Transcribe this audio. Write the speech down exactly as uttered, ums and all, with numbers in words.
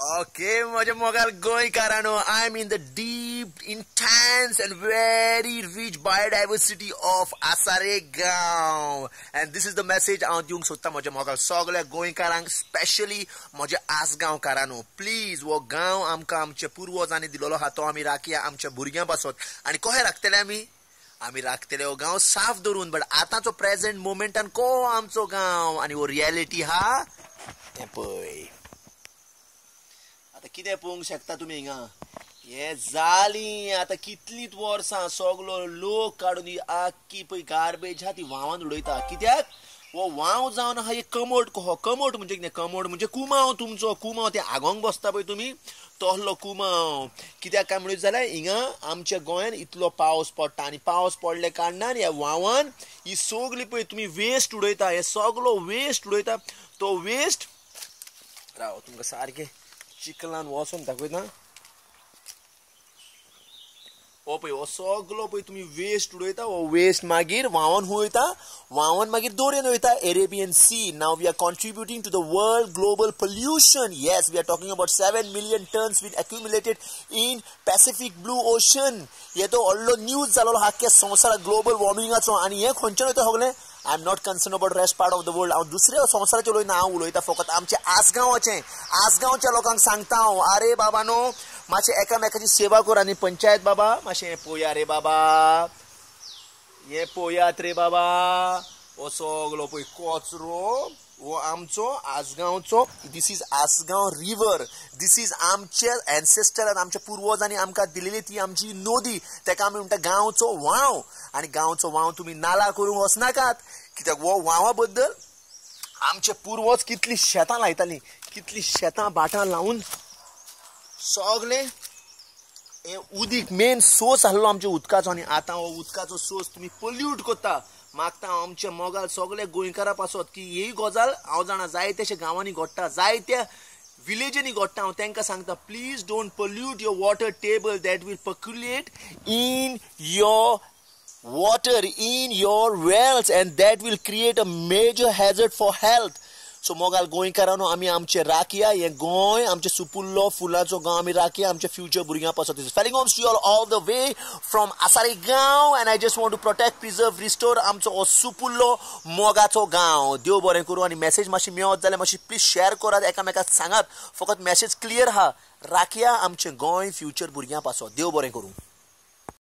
Okay, माझ्या मोगाल गोंयकारांनो, I am in the deep, intense and very rich biodiversity of Asaregaon. And this is the message हांव दिवंक सोदता माझ्या मोगाल सगळ्या गोंयकारांक, स्पेशली माझ्या आसगांवकारांनो. प्लीज वो गांव आमकां आमच्या पुर्वजांनी दिलोलो हा, तो आमी राखया आमच्या भुरग्यां पासत. आनी कशें राखतले आमी? आमी राखतले हो गांव साफ धरून. बट आतांचो प्रेझेंट मोमेंटान को आमचो गांव आनी वो रियलिटी हा हें पळय. आता कितें पळोवंक शकता तुमी हिंगा? हे जाली आता कितलींच वर्सां सगळो लोक काडून ही आख्खी पळय गार्बेज हा ती व्हांवान उडयता. कित्याक? वो व्हांव जावन हा एक कमोट कहो. कमोट म्हणजे कितें? कमोट म्हणजे कुमाव तुमचो. कुमाव ते आगोंक बसता पळय तुमी, तोहलो कुमाव. कित्याक काय म्हणत जाल्यार हिंगा आमच्या गोंयान इतलो पावस पडटा आनी पावस पडले कारणान ह्या व्हांवान ही सगळी पळय तुमी वेस्ट उडयता, हे सगळो वेस्ट उडयता. तो वेस्ट राव तुमकां सारकें चिखलान वचोन दाखयता. हो पळय हो सगळो पळय तुमी वेस्ट उडयता. हो वेस्ट मागीर व्हांवान वयता, व्हांवान मागीर दोरयेन वयता, Arabian sea. Now we are contributing to the world global pollution. Yes, we are talking about seven million tons been accumulated in Pacific blue ocean. हे तो व्हडलो न्यूज जालोलो आख्ख्या संवसाराक ग्लोबल वॉर्मिंगाचो. आनी हे खंयच्यान वयता सगळें? I am not concern about rest part of the world. हांव दुसऱ्या संवसाराचें उलयना, हांव उलयता फकत आमच्या आसगांवाचें. आसगांवच्या लोकांक सांगता हांव, आरे बाबानो मातशें एकामेकाची सेवा कर. आनी पंचायत बाबा मातशें हें पळया रे बाबा, हें पळयात रे बाबा. हो सगळो पळय कचरो हो आमचो आसगांवचो. This is Assagao river. This is आमच्या एन्सेस्टरान, आमच्या पुर्वजांनी आमकां दिलेली ती आमची नदी. तेका आमी म्हणटा गांवचो व्हांव. आनी गांवचो व्हांव तुमी नाला करूंक वचनाकात. कित्याक हो व्हांवा बद्दल आमचे पुर्वज कितलीं शेतां लायतालीं, कितलीं शेतां भाटां लावून सगळे हे उदीक मेन सोर्स आहलो आमच्या उदकाचो. आनी आतां हो उदकाचो सोर्स तुमी पोल्यूट करता. मागता हांव आमच्या मोगाल सगळे गोंयकारां पासत की ही गजाल हांव जाणा जायत्याशा गांवांनी घडटा, जायत्या विलेजींनी घडटा. हांव तांकां सांगता, please don't pollute your water table that will percolate in your water in your wells and that will create a major hazard for health. So मोगाल गोंयकारांनो, आमी आमचे राखया हे गोंय, आमचे सुपुल्लो फुलाचो गांव आमी राखया आमच्या फ्युचर भुरग्यां पासत. Felling homes to you all, all the way from Asaregaon, and I just want to protect, preserve, restore आमचो हो सुपुल्लो मोगाचो गांव. देव बरें करूं. आनी मेसेज मातशी मेळत जाल्यार मातशी प्लीज शेअर करात, एकामेकाक सांगात. फकत मेसेज क्लियर हा, राखया आमचे गोंय फ्युचर भुरग्यां पासत. देव बरें करूं.